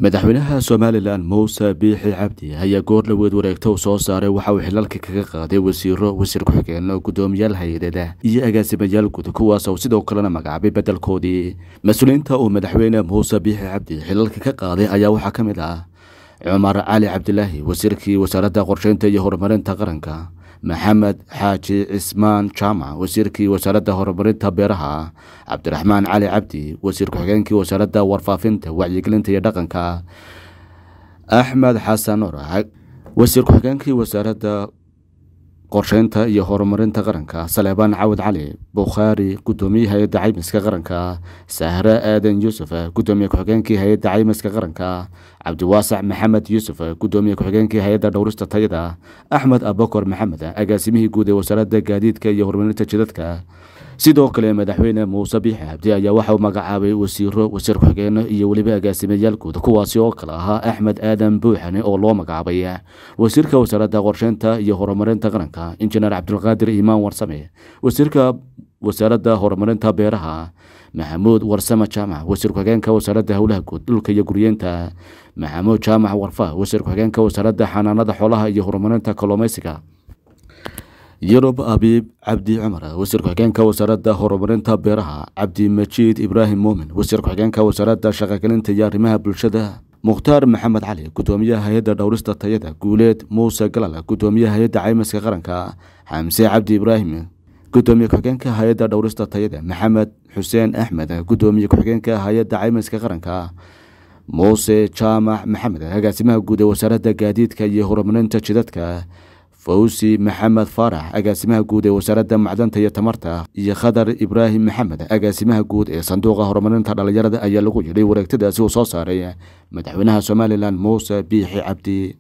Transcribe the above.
madaxweynaha Somaliland Muuse Biixi Cabdi ayaa goor dhaweed wareegto soo saaray waxa uu xilalka kaga qaaday wasiir ku-xigeen gudoomiyaal hay'adaha iyo agaasimayaal guud kuwaas oo sidoo kalena magacaabay bedelkoodii mas'uuliyiinta uu madaxweyne Muuse Biixi Cabdi xilalka ka qaaday ayaa waxa kamid ah Cumar Cali Cabdilaahi wasiirkii wasaaradda qorsheynta iyo horumarinta qaranka محمد حاجي عثمان جامع وزيركي وزارة هرمرينتا بيرها عبد الرحمن علي عبدي وزير كحجانكي وزارة ورفافينتا وعيقلينتا يدقنكا أحمد حسن نور وزير كحجانكي وزارة qorsheynta iyo horumarinta qaranka Salebaan Cawad Cali Bukhari gudoomiyaha hay'adda caymiska qaranka Sahra Aadan Yuusuf gudoomiyaha ku-xigeenka hay'adda caymiska qaranka Cabdiwaasac Maxamed Yuusuf gudoomiyaha ku-xigeenka hay'adda dhowrista tayada Axmed Abubakar Maxamed agaasimihii guud ee wasaaradda gaadiidka iyo horumarinta jidadka sidoo kale madaxweyne Muuse Biixi Cabdi ayaa waxa uu magacaabay wasiir ku-xigeen iyo waliba agaasimayaal guud kuwaasi oo kala ahaa Axmed Aadan Buuxane oo loo magacaabay wasiirka wasaaradda qorsheynta iyo horumarinta qaranka injineer Cabdulqaadir Imaan Warsame wasiirka wasaaradda horumarinta beeraha Maxamuud Warsame Jaamac wasiir ku-xigeenka wasaaradda howlaha guud dhulka iyo guryeynta Maxamuud Jaamac Warfa wasiir ku-xigeenka wasaaradda xanaanada xoolaha iyo horumarinta kalluumaysiga يروب أبيب عبدي عمر وزير كحجانك وزارة هرمرينتا بيرها عبدي مجيد إبراهيم مؤمن وزير كحجانك وزارة شغالين تجار مها بالشدة مختار محمد علي قدومية هيدا دورستا تيدا قوليت موسى قلالة قدومية هيدا عيمس قرنكا حمسي عبدي إبراهيم قدومية كحجانك هيدا دورستا تيدا محمد حسين أحمد قدومية كحجانك هيدا عيمس قرنكا موسى جامع محمد هجاسمها قود وزارة جديد كي هرمرينتا جدتك فوسي محمد فارح agaasimaha guud ee wasaaradda macdanta iyo tamarta iyo Khadar Ibrahim Maxamed agaasimaha guud ee sanduuqa horumarinta dhalinyarada ayaa lagu yiri wareegtadaasi oo soo saaray madaxweynaha Somaliland Muuse Biixi Cabdi